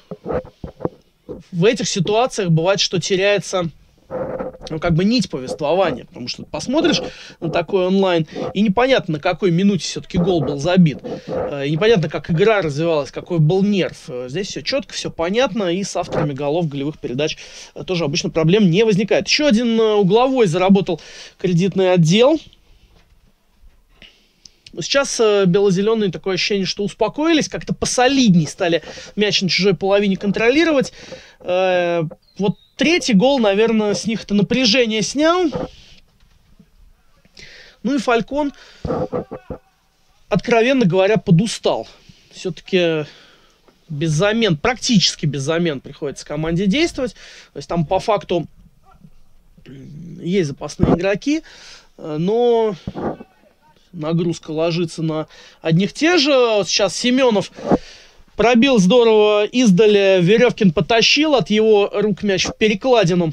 в этих ситуациях бывает, что теряется, ну, как бы нить повествования, потому что посмотришь на такой онлайн, и непонятно, на какой минуте все-таки гол был забит, и непонятно, как игра развивалась, какой был нерв. Здесь все четко, все понятно, и с авторами голов голевых передач тоже обычно проблем не возникает. Еще один угловой заработал кредитный отдел. Сейчас бело-зеленые такое ощущение, что успокоились, как-то посолидней стали мяч на чужой половине контролировать. Вот третий гол, наверное, с них это напряжение снял. Ну и Фалькон, откровенно говоря, подустал. Все-таки без замен, практически без замен приходится команде действовать. То есть там по факту есть запасные игроки, но нагрузка ложится на одних тех же. Сейчас Семенов пробил здорово издали, Веревкин потащил, от его рук мяч в перекладину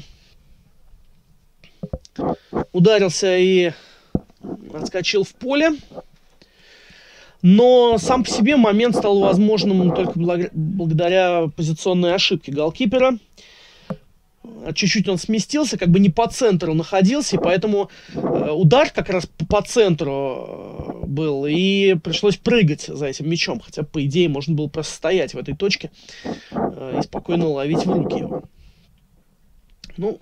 ударился и отскочил в поле. Но сам по себе момент стал возможным только благодаря позиционной ошибке голкипера. Чуть-чуть он сместился, как бы не по центру находился, и поэтому удар как раз по центру был, и пришлось прыгать за этим мячом, хотя, по идее, можно было просто стоять в этой точке и спокойно ловить в руки его. Ну,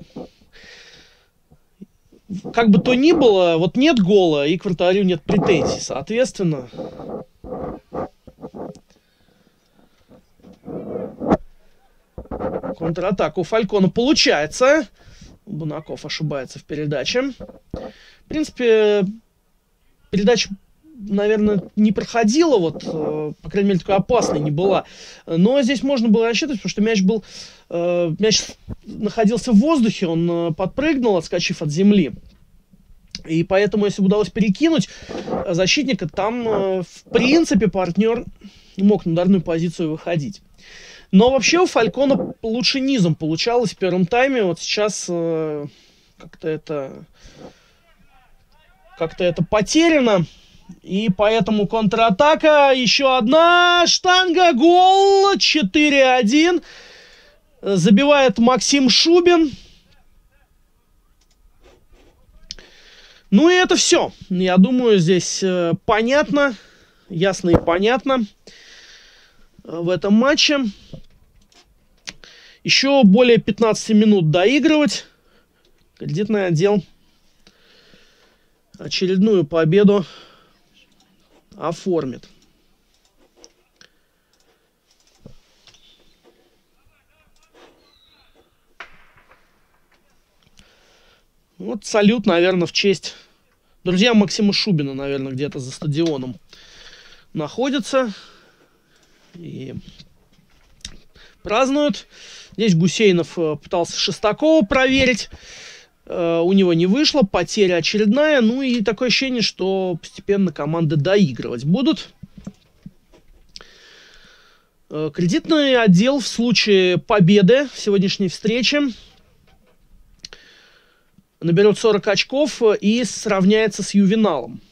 как бы то ни было, вот нет гола, и к вратарю нет претензий, соответственно. Контратака у Фалькона получается. Бунаков ошибается в передаче. В принципе, передача, наверное, не проходила, вот, по крайней мере, такой опасной не была. Но здесь можно было рассчитывать, потому что мяч находился в воздухе, он подпрыгнул, отскочив от земли. И поэтому, если бы удалось перекинуть защитника, там, в принципе, партнер мог на ударную позицию выходить. Но вообще у Фалькона лучше низом получалось в первом тайме. Вот сейчас как-то это потеряно. И поэтому контратака. Еще одна штанга. Гол. 4-1. Забивает Максим Шубин. Ну и это все. Я думаю, здесь понятно, ясно и понятно в этом матче. Еще более 15 минут доигрывать. Кредитный отдел очередную победу оформит. Вот салют, наверное, в честь друзья Максима Шубина, наверное, где-то за стадионом находятся и празднуют. Здесь Гусейнов пытался Шестакова проверить. У него не вышло, потеря очередная. Ну и такое ощущение, что постепенно команды доигрывать будут. Кредитный отдел в случае победы в сегодняшней встрече наберет 40 очков и сравняется с Ювеналом.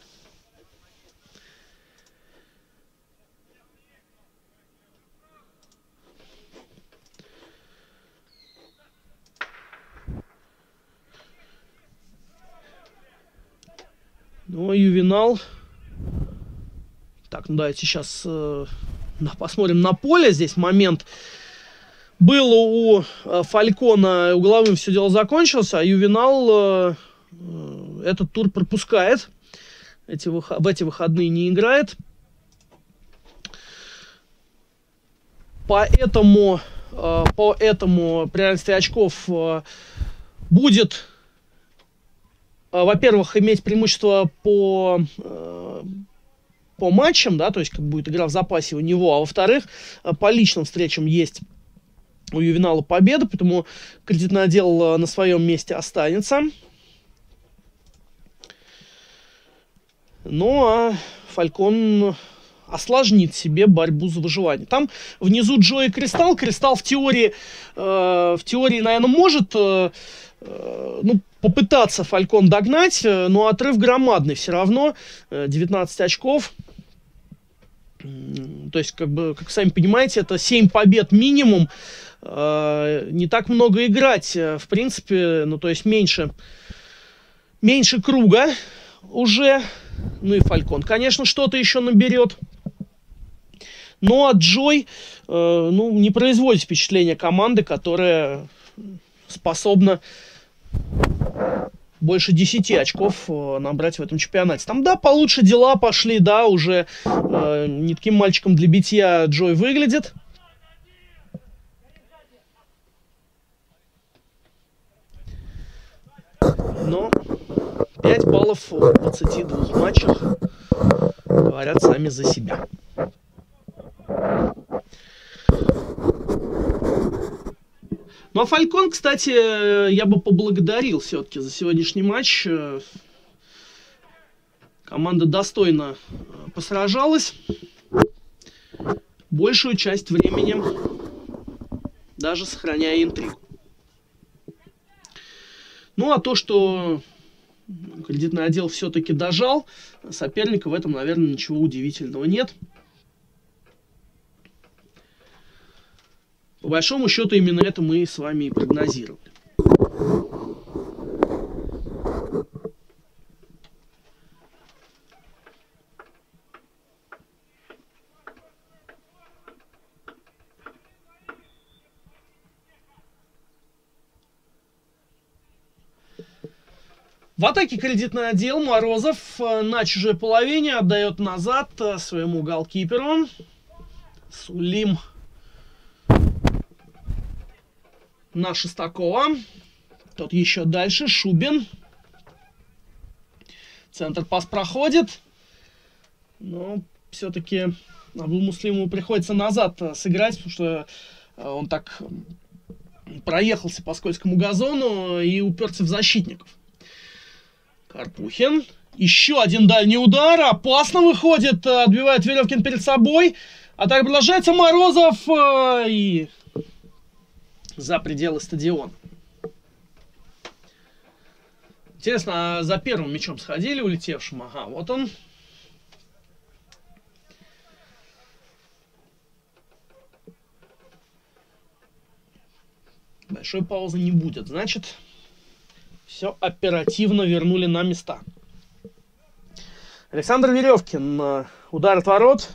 Ну, Ювенал. Так, ну давайте сейчас посмотрим на поле. Здесь момент был у Фалькона, угловым все дело закончилось, а Ювенал этот тур пропускает. В эти выходные не играет. Поэтому при равенстве очков будет, во-первых, иметь преимущество по матчам, да, то есть как будет игра в запасе у него, а во-вторых, по личным встречам есть у Ювенала победа, поэтому кредитный отдел на своем месте останется. Ну, а Фалькон осложнит себе борьбу за выживание. Там внизу Джо и Кристалл. Кристалл в теории, наверное, может попытаться Фалькон догнать, но отрыв громадный все равно. 19 очков. То есть, как сами понимаете, это 7 побед минимум. Не так много играть, в принципе, ну, то есть меньше круга уже. Ну и Фалькон, конечно, что-то еще наберет. Ну, а Джой, не производит впечатление команды, которая способна больше 10 очков набрать в этом чемпионате. Там, да, получше дела пошли, да, уже не таким мальчиком для битья Джой выглядит. Но 5 баллов в 22 матчах говорят сами за себя. Ну, а Фалькон, кстати, я бы поблагодарил все-таки за сегодняшний матч. Команда достойно посражалась. Большую часть времени даже сохраняя интригу. Ну, а то, что кредитный отдел все-таки дожал соперника, в этом, наверное, ничего удивительного нет. По большому счету, именно это мы с вами и прогнозировали. В атаке кредитный отдел. Морозов на чужой половине отдает назад своему голкиперу. Сулим на Шестакова. Тот еще дальше. Шубин. Центр пас проходит. Но все-таки Абдул Муслимову приходится назад сыграть, потому что он так проехался по скользкому газону и уперся в защитников. Карпухин. Еще один дальний удар. Опасно выходит. Отбивает Веревкин перед собой. А так продолжается. Морозов. И за пределы стадиона. Интересно, а за первым мячом сходили улетевшим? Ага, вот он. Большой паузы не будет. Значит, все оперативно вернули на места. Александр Веревкин. Удар от ворот.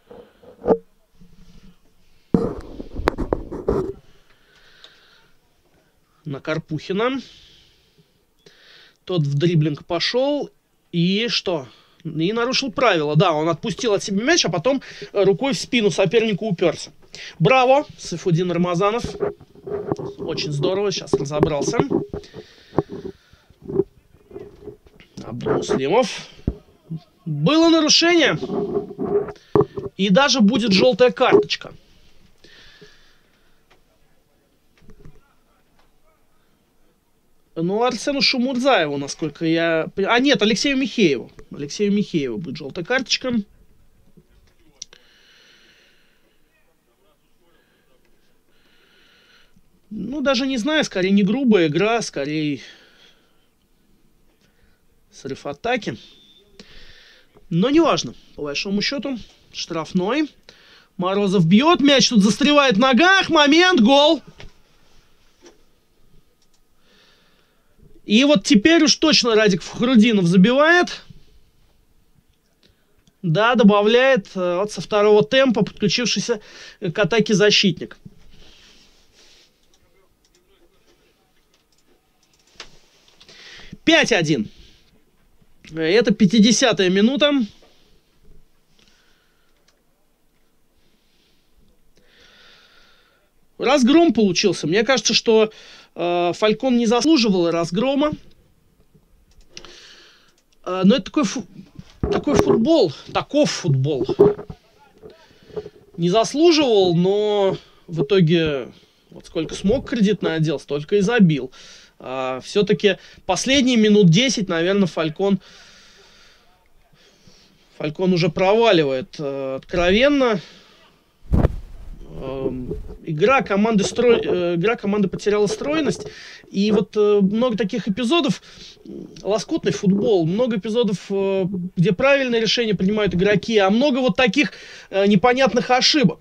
На Карпухина. Тот в дриблинг пошел. И что? И нарушил правила. Да, он отпустил от себя мяч, а потом рукой в спину сопернику уперся. Браво, Сайфудин Рамазанов. Очень здорово, сейчас разобрался. Абдулмуслимов. Было нарушение. И даже будет желтая карточка. Ну, Арсену Шумурзаеву, насколько я... А, нет, Алексею Михееву. Алексею Михееву будет желтая карточка. Ну, даже не знаю, скорее не грубая игра, скорее срыв атаки. Но неважно, по большому счету, штрафной. Морозов бьет, мяч тут застревает в ногах, момент, гол. И вот теперь уж точно Радик Фахрудинов забивает. Да, добавляет вот со второго темпа подключившийся к атаке защитник. «5-1». Это 50-я минута. Разгром получился. Мне кажется, что Фалькон не заслуживал разгрома. Но это такой футбол. Таков футбол. Не заслуживал, но в итоге вот сколько смог кредитный отдел, столько и забил. Все-таки последние минут 10, наверное, Фалькон уже проваливает откровенно. Игра команды потеряла стройность. И вот много таких эпизодов, лоскутный футбол, много эпизодов, где правильные решения принимают игроки, а много вот таких непонятных ошибок.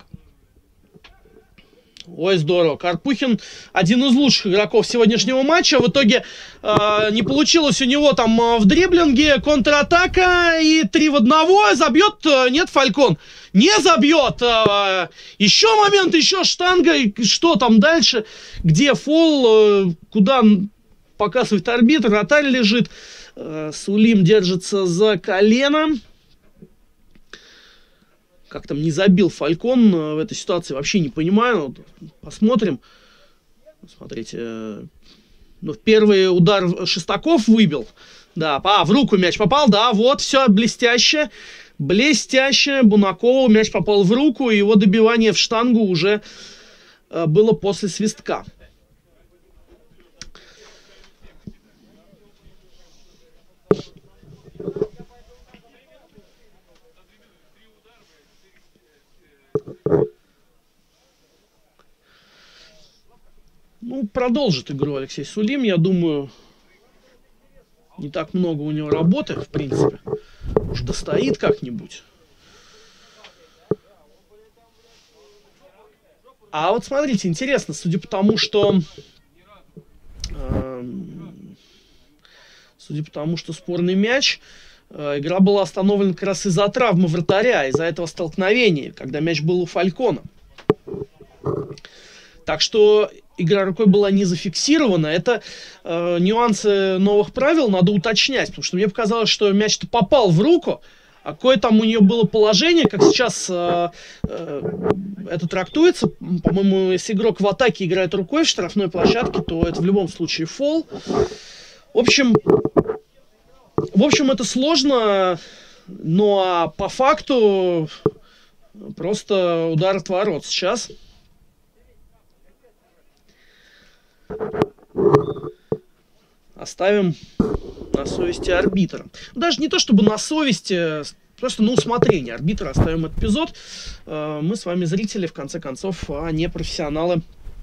Ой, здорово. Карпухин один из лучших игроков сегодняшнего матча. В итоге не получилось у него там в дриблинге, контратака и 3 в 1. Забьет? Нет, Фалькон. Не забьет. Еще момент, еще штанга. И что там дальше? Где фол? Куда показывает арбитр? Вратарь лежит. Сулим держится за колено. Как там не забил Фалькон в этой ситуации, вообще не понимаю. Посмотрим. Смотрите. Ну, первый удар Шестаков выбил. Да, в руку мяч попал. Да, вот, все блестяще. Блестяще. Бунакову мяч попал в руку. И его добивание в штангу уже было после свистка. Ну, продолжит игру Алексей Сулим, я думаю. Не так много у него работы, в принципе. Уж достоит как-нибудь. А вот смотрите, интересно, судя по тому, что спорный мяч, игра была остановлена как раз из-за травмы вратаря, из-за этого столкновения, когда мяч был у Фалькона. Так что игра рукой была не зафиксирована. Это нюансы новых правил надо уточнять, потому что мне показалось, что мяч-то попал в руку, а какое там у нее было положение, как сейчас это трактуется. По-моему, если игрок в атаке играет рукой в штрафной площадке, то это в любом случае фол. В общем, это сложно, но по факту просто удар от ворот сейчас. Оставим на совести арбитра. Даже не то чтобы на совести, просто на усмотрение арбитра оставим этот эпизод. Мы с вами зрители, в конце концов, а не профессионалы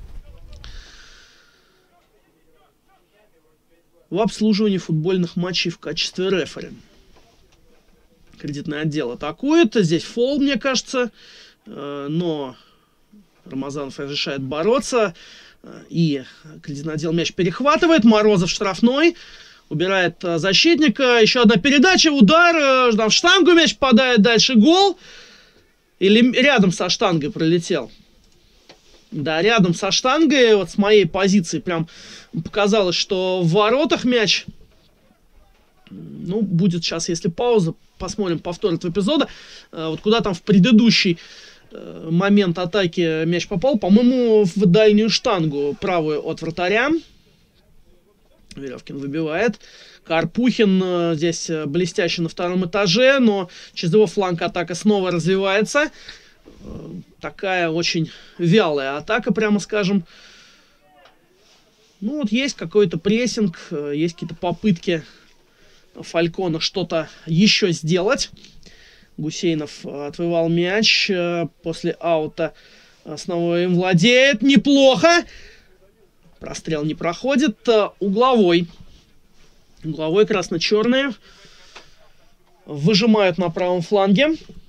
в обслуживании футбольных матчей в качестве рефери. Кредитный отдел атакует. Здесь фол, мне кажется. Но Рамазанов решает бороться. И кредитный отдел мяч перехватывает. Морозов штрафной. Убирает защитника. Еще одна передача. Удар. Там в штангу мяч попадает. Дальше гол. Или рядом со штангой пролетел. Да, рядом со штангой. Вот с моей позиции прям показалось, что в воротах мяч. Ну, будет сейчас, если пауза. Посмотрим повтор этого эпизода. Вот куда там в предыдущий момент атаки мяч попал. По-моему, в дальнюю штангу правую от вратаря. Веревкин выбивает. Карпухин здесь блестяще на втором этаже, но через его фланг атака снова развивается. Такая очень вялая атака, прямо скажем. Ну вот есть какой-то прессинг, есть какие-то попытки Фалькона что-то еще сделать. Гусейнов отвоевал мяч после аута. Снова им владеет. Неплохо. Прострел не проходит. Угловой. Угловой красно-черные. Выжимают на правом фланге.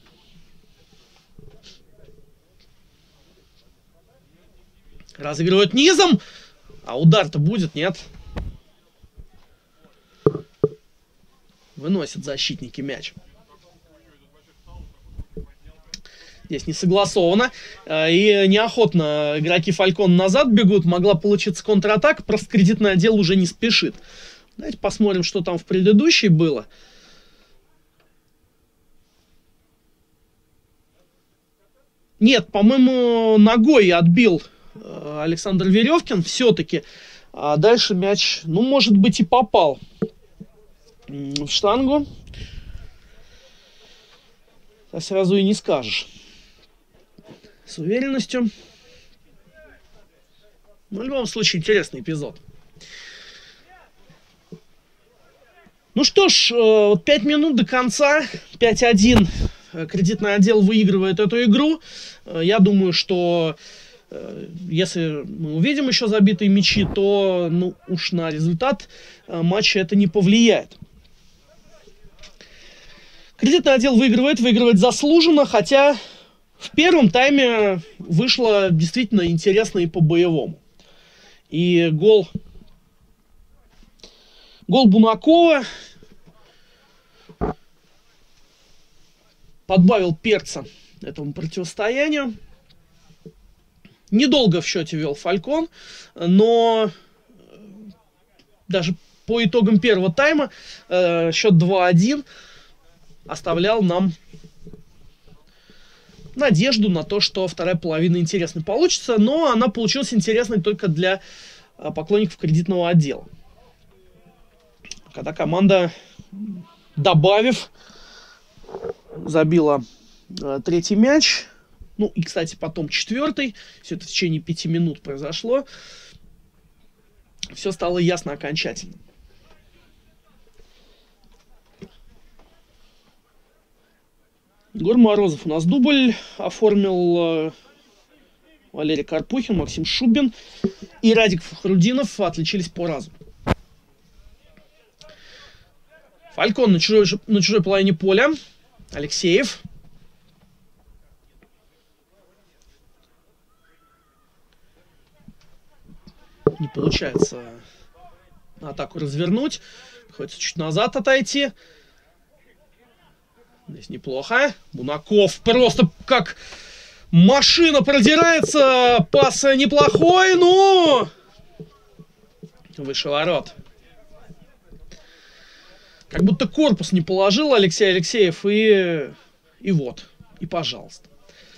Разыгрывают низом. А удар-то будет, нет? Выносят защитники мяч. Здесь не согласовано. И неохотно игроки Фалькон назад бегут. Могла получиться контратака. Просто кредитный отдел уже не спешит. Давайте посмотрим, что там в предыдущей было. Нет, по-моему, ногой отбил Александр Веревкин. Все-таки. А дальше мяч, ну, может быть, и попал в штангу. Сразу и не скажешь. С уверенностью. Но в любом случае интересный эпизод. Ну что ж, 5 минут до конца. 5-1. Кредитный отдел выигрывает эту игру. Я думаю, что если мы увидим еще забитые мячи, то ну, уж на результат матча это не повлияет. Кредитный отдел выигрывает заслуженно, хотя в первом тайме вышло действительно интересно и по-боевому. И гол Бунакова подбавил перца этому противостоянию. Недолго в счете вел Фалькон, но даже по итогам первого тайма счет 2-1 оставлял нам надежду на то, что вторая половина интересной получится, но она получилась интересной только для поклонников кредитного отдела. Когда команда, добавив, забила третий мяч, ну и, кстати, потом четвертый, все это в течение 5 минут произошло, все стало ясно окончательно. Егор Морозов у нас дубль оформил. Валерий Карпухин, Максим Шубин и Радик Фахрудинов отличились по разу. Фалькон на чужой половине поля. Алексеев. Не получается атаку развернуть. Приходится чуть назад отойти. Здесь неплохо. Бунаков просто как машина продирается. Пас неплохой, ну... Выше ворот. Как будто корпус не положил Алексей Алексеев. И вот. И пожалуйста.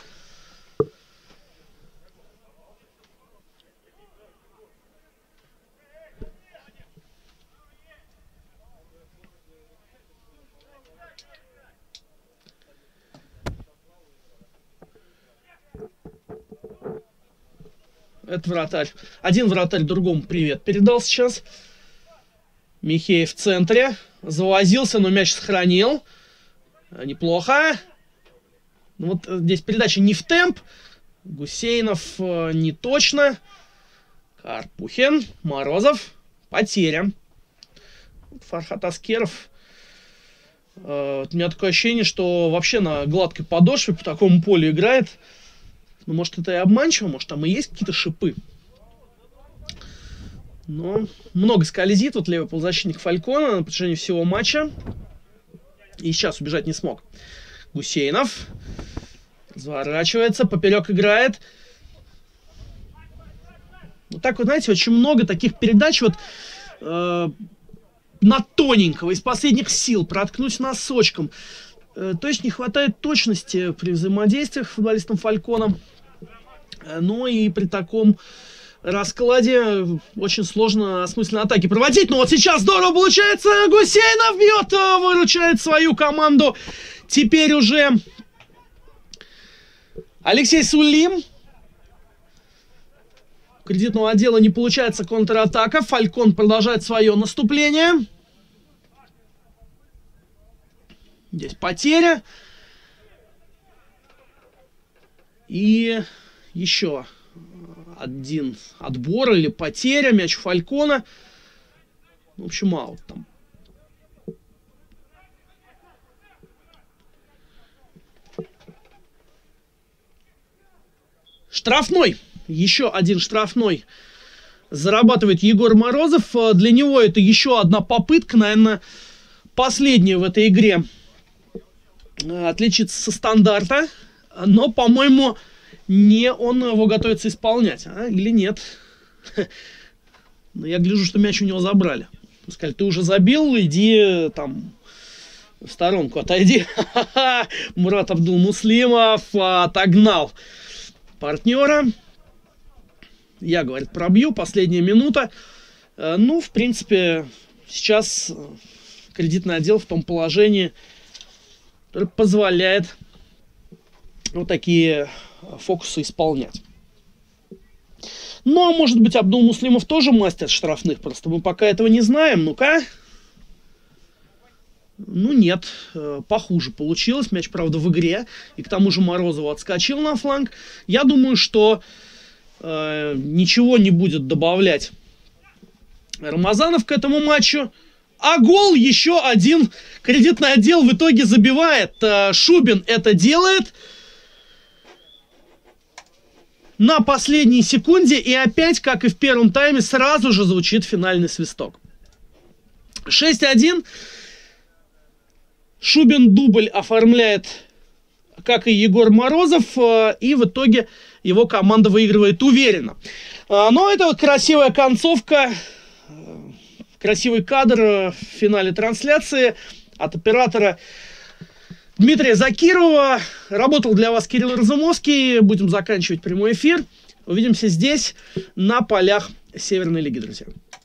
Это вратарь. Один вратарь другому привет передал сейчас. Михеев в центре. Завозился, но мяч сохранил. Неплохо. Ну, вот здесь передача не в темп. Гусейнов не точно. Карпухин. Морозов. Потеря. Фархат Аскеров. У меня такое ощущение, что вообще на гладкой подошве по такому полю играет. Ну, может, это и обманчиво, может, там и есть какие-то шипы. Но много скользит вот левый полузащитник Фалькона на протяжении всего матча. И сейчас убежать не смог. Гусейнов разворачивается, поперек играет. Вот так вот, знаете, очень много таких передач вот на тоненького, из последних сил, проткнуть носочком. То есть не хватает точности при взаимодействиях с футболистом Фалькона. Но и при таком раскладе очень сложно осмысленно атаки проводить. Но вот сейчас здорово получается. Гусейнов бьет, выручает свою команду. Теперь уже Алексей Сулим. У кредитного отдела не получается контратака. Фалькон продолжает свое наступление. Здесь потеря. И еще один отбор или потеря. Мяч Фалькона. В общем, аут там. Штрафной. Еще один штрафной зарабатывает Егор Морозов. Для него это еще одна попытка, наверное, последняя в этой игре, отличиться со стандарта. Но, по-моему, не он его готовится исполнять. Или нет? Но я гляжу, что мяч у него забрали. Сказали, ты уже забил, иди там в сторонку отойди. Мурат Абдулмуслимов отогнал партнера. Я, говорит, пробью. Последняя минута. Ну, в принципе, сейчас кредитный отдел в том положении, которое позволяет вот такие фокусы исполнять. Ну, а может быть, Абдулмуслимов тоже мастер штрафных. Просто мы пока этого не знаем. Ну-ка. Ну, нет. Похуже получилось. Мяч, правда, в игре. И к тому же Морозову отскочил на фланг. Я думаю, что ничего не будет добавлять Рамазанов к этому матчу. А гол еще один кредитный отдел в итоге забивает. Шубин это делает на последней секунде. И опять, как и в первом тайме, сразу же звучит финальный свисток. 6-1. Шубин дубль оформляет, как и Егор Морозов. И в итоге его команда выигрывает уверенно. Но это вот красивая концовка. Красивый кадр в финале трансляции от оператора Дмитрия Закирова. Работал для вас Кирилл Разумовский. Будем заканчивать прямой эфир. Увидимся здесь, на полях Северной Лиги, друзья.